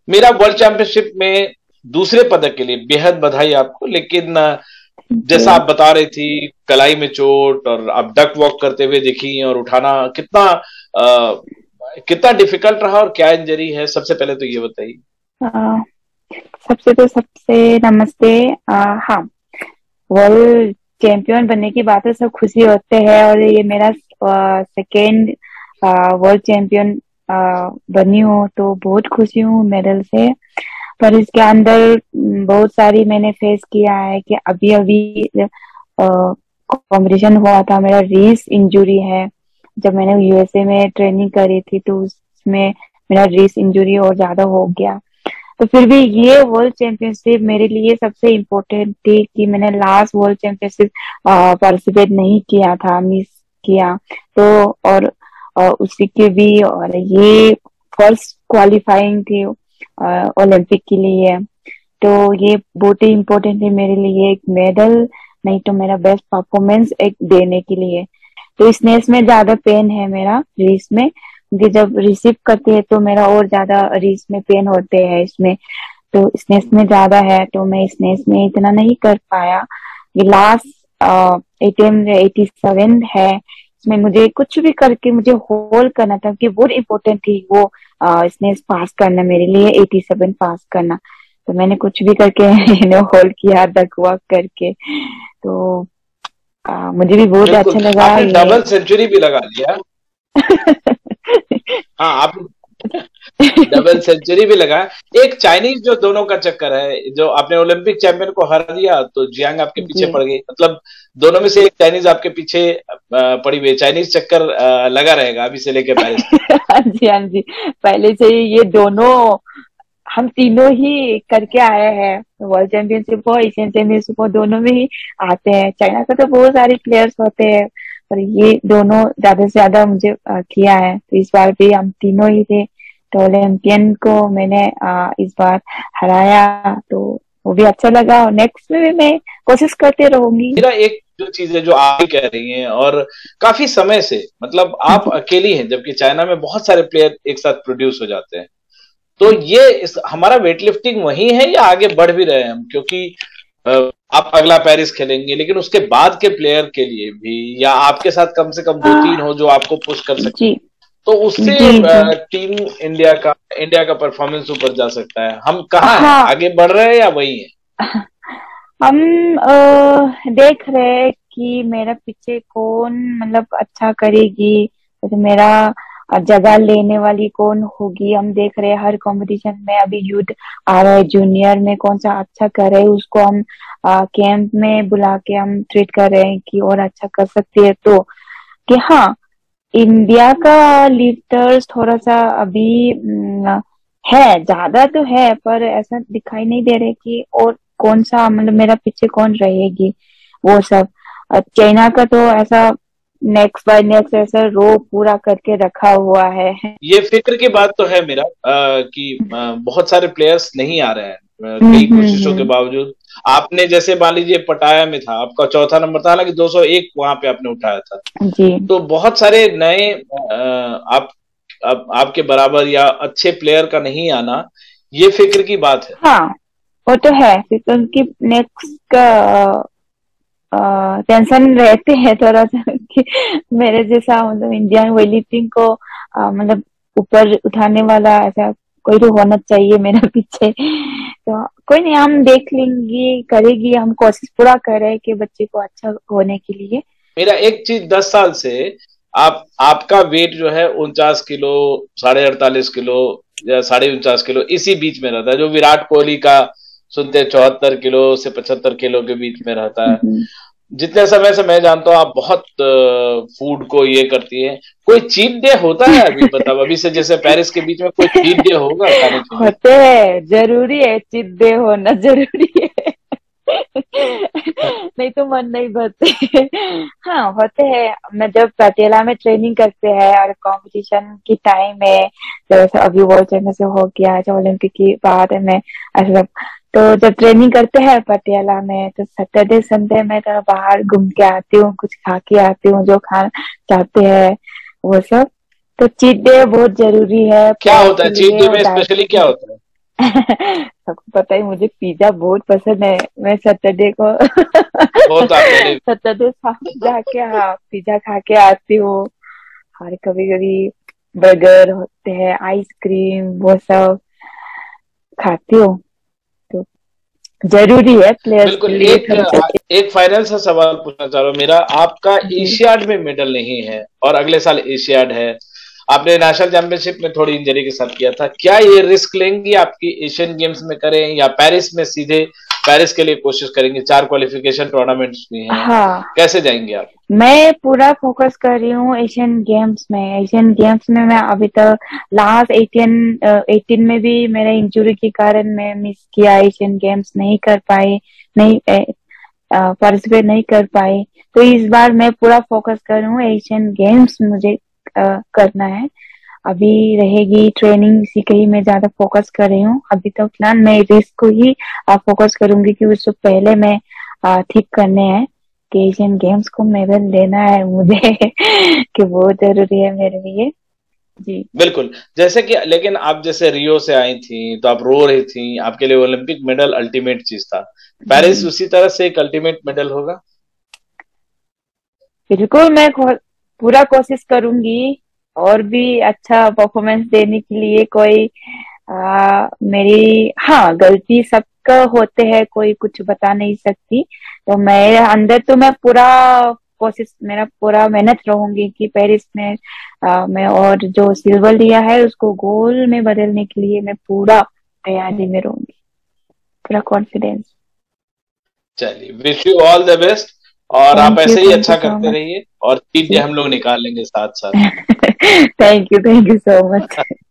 मेरा world championship में दूसरे पदक के लिए बेहद बधाई आपको। लेकिन जैसा जी। आप बता रही थी, कलाई में चोट और आप डक वॉक करते हुए दिखी और उठाना कितना डिफिकल्ट रहा और क्या इंजरी है, सबसे पहले तो ये बताइए। अ, सबसे नमस्ते। हाँ, वर्ल्ड चैंपियन बनने की बात है, सब खुशी होते हैं, और ये मेरा सेकेंड वर्ल्ड चैंपियन बनी हूँ, तो बहुत खुशी हूँ मेडल से। पर इसके अंदर बहुत सारी मैंने फेस किया है कि अभी अभी कंपटीशन हुआ था, मेरा रीस इंजुरी है। जब मैंने यूएसए में ट्रेनिंग करी थी तो उसमें मेरा रीस इंजुरी और ज्यादा हो गया। तो फिर भी ये वर्ल्ड चैंपियनशिप मेरे लिए सबसे इम्पोर्टेंट थी कि मैंने लास्ट वर्ल्ड चैंपियनशिप पार्टिसिपेट नहीं किया था, मिस किया। तो और उसी के भी, और ये फर्स्ट क्वालिफाइंग थी ओलंपिक के लिए। तो ये बहुत ही इम्पोर्टेंट है मेरे लिए, एक मेडल नहीं तो मेरा बेस्ट परफॉर्मेंस एक देने के लिए। तो स्नेच में ज्यादा पेन है मेरा, रेस में, क्योंकि जब रिसीव करती है तो मेरा और ज्यादा रेस में पेन होते हैं इसमें। तो स्नेच में ज्यादा है, तो मैं स्नेच में इतना नहीं कर पाया। ये लास्ट 87 है, इसमें मुझे कुछ भी करके मुझे होल्ड करना था, कि बहुत इम्पोर्टेंट थी वो स्नेच पास करना मेरे लिए, 87 पास करना। तो मैंने कुछ भी करके होल्ड किया, डक वॉक करके। तो मुझे भी बहुत अच्छा बिल्कुल, लगा आपने ये। डबल सेंचुरी भी लगा लिया। हाँ, आप डबल सेंचुरी भी लगा। एक चाइनीज जो दोनों का चक्कर है, जो आपने ओलंपिक चैंपियन को हरा दिया तो जियांग आपके पीछे जी। पड़ गई, मतलब दोनों में से एक चाइनीज आपके पीछे पड़ी हुई है। चाइनीज चक्कर लगा रहेगा अभी से लेके पेरिस तक। हाँ जी, हाँ जी। पहले से ही ये दोनों, हम तीनों ही करके आए हैं, वर्ल्ड चैंपियनशिप हो, एशियन चैंपियनशिप हो, दोनों में ही आते हैं। चाइना का तो बहुत सारे प्लेयर्स होते हैं, पर ये दोनों ज्यादा से ज्यादा मुझे किया है। तो इस बार भी हम तीनों ही थे, तो ओलंपियन को मैंने इस बार हराया, तो वो भी अच्छा लगा। और नेक्स्ट में भी मैं कोशिश करते रहूंगी। मेरा एक जो चीज है जो आप भी कह रही हैं, और काफी समय से, मतलब आप जी। अकेली हैं, जबकि चाइना में बहुत सारे प्लेयर एक साथ प्रोड्यूस हो जाते हैं। तो ये हमारा वेट लिफ्टिंग वही है या आगे बढ़ भी रहे हैं हम? क्योंकि अ, आप अगला पेरिस खेलेंगे, लेकिन उसके बाद के प्लेयर के लिए भी, या आपके साथ कम से कम दो तीन हो जो आपको पुश कर सके, जी। तो उससे जी। जी। टीम इंडिया का परफॉर्मेंस ऊपर जा सकता है। हम कहाँ हैं, हाँ, आगे बढ़ रहे हैं या वही है? हम देख रहे हैं कि मेरा पीछे कौन मतलब अच्छा करेगी, जैसे मेरा जगह लेने वाली कौन होगी। हम देख रहे हैं हर कंपटीशन में, अभी यूथ आ रहा है, जूनियर में कौन सा अच्छा कर रहे हैं उसको हम कैंप में बुला के हम ट्रीट कर रहे हैं कि और अच्छा कर सकती है। तो कि हाँ, इंडिया का लिफ्टर्स थोड़ा सा अभी है, ज्यादा तो है, पर ऐसा दिखाई नहीं दे रहे कि और कौन सा मतलब मेरा पीछे कौन रहेगी, वो सब। चाइना का तो ऐसा नेक्स्ट बाय नेक्स्ट ऐसा रो पूरा करके रखा हुआ है। ये फिक्र की बात तो है मेरा, कि बहुत सारे प्लेयर्स नहीं आ रहे हैं हम्म। कई कोशिशों के हम्म। बावजूद। आपने जैसे मान लीजिए पटाया में था, आपका चौथा नंबर था, हालांकि 201 वहां पे आपने उठाया था। जी। तो बहुत सारे नए आपके बराबर या अच्छे प्लेयर का नहीं आना, ये फिक्र की बात है। हाँ, वो तो है, क्योंकि उनकी नेक्स्ट का टेंशन रहते हैं थोड़ा सा कि मेरे जैसा मतलब इंडियन वेट लिफ्टिंग को मतलब ऊपर उठाने वाला ऐसा कोई तो होना चाहिए मेरा पीछे। तो कोई नहीं, हम देख लेंगे, करेगी, हम कोशिश पूरा कर रहे हैं कि बच्चे को अच्छा होने के लिए। मेरा एक चीज, 10 साल से आपका वेट जो है 49 किलो, 48.5 किलो या 49.5 किलो, इसी बीच में रहता है। जो विराट कोहली का सुनते 74 किलो से 75 किलो के बीच में रहता है। हम्म। जितने समय से मैं जानता हूँ, आप बहुत फूड को ये करती हैं। कोई चीट डे होता है अभी, मतलब अभी से जैसे पेरिस के बीच में कोई चीट डे होगा खाने पीने होते हैं, जरूरी है, चिद्दे होना जरूरी है। नहीं तो मन नहीं भरते। हाँ, होते हैं। मैं जब पटियाला में ट्रेनिंग करते हैं और कंपटीशन की टाइम में, जैसे अभी वर्ल्ड चैंपियनशिप हो गया, जो ओलंपिक की बात है, मैं ऐसा सब, तो जब ट्रेनिंग करते हैं पटियाला में, तो सैटरडे संडे में तो बाहर घूम के आती हूँ, कुछ खा के आती हूँ जो खा चाहते हैं, वो सब। तो चीट डे बहुत जरूरी है क्या बॉडी होता के है चीट लिए डे और में? डाइट स्पेशली के क्या लिए। होता है? सबको पता है मुझे पिज्जा बहुत पसंद है। मैं सैटरडे को वो तो आप पहले। सैटरडे शाम जाके हाँ पिज्जा खा के आती हूँ। और कभी कभी बर्गर होते हैं, आइसक्रीम, वो सब खाती हूँ। तो जरूरी है प्लेयर्स के बिल्कुल। लिए एक थोड़ा सा। एक फाइनल सा सवाल पूछना चाह रहा हूँ मेरा, आपका जी एशियाड में मेडल नहीं है और अगले साल एशियाड है, आपने नेशनल चैंपियनशिप में थोड़ी इंजरी के साथ किया था, क्या ये रिस्क लेंगी आपकी एशियन गेम्स में करें, या पेरिस में सीधे पेरिस के लिए कोशिश करेंगे? 4 क्वालिफिकेशन टूर्नामेंट्स भी हैं, हाँ, कैसे जाएंगे आप? मैं पूरा फोकस कर रही हूँ एशियन गेम्स में। एशियन गेम्स में मैं अभी तक लास्ट 18 में भी मेरे इंजुरी के कारण मैं मिस किया, एशियन गेम्स नहीं कर पाई, नहीं पार्टिसिपेट नहीं कर पाई। तो इस बार मैं पूरा फोकस कर रही हूँ एशियन गेम्स मुझे करना है। अभी रहेगी ट्रेनिंग, इसी के ही मैं ज्यादा फोकस कर रही हूँ। अभी तो फिलहाल मैं रिस्क को ही फोकस करूंगी कि उससे पहले मैं ठीक करने हैं कि एशियन गेम्स को मेडल लेना है मुझे कि बहुत जरूरी है मेरे लिए। जी बिल्कुल। जैसे कि लेकिन आप जैसे रियो से आई थी तो आप रो रही थी, आपके लिए ओलंपिक मेडल अल्टीमेट चीज था, पेरिस जी उसी तरह से एक अल्टीमेट मेडल होगा? बिल्कुल, मैं पूरा कोशिश करूंगी और भी अच्छा परफॉर्मेंस देने के लिए। कोई मेरी हाँ गलती सबका होते हैं, कोई कुछ बता नहीं सकती। तो मैं अंदर तो मैं पूरा कोशिश, मेरा पूरा मेहनत रहूंगी कि पेरिस में मैं और जो सिल्वर लिया है उसको गोल्ड में बदलने के लिए मैं पूरा तैयारी में रहूंगी, पूरा कॉन्फिडेंस। चलिए, wish you all the best, और आप ऐसे ही थैंक यू अच्छा सो करते मच। रहिए और चीजें जी हम लोग निकाल लेंगे साथ साथ। Thank you so much.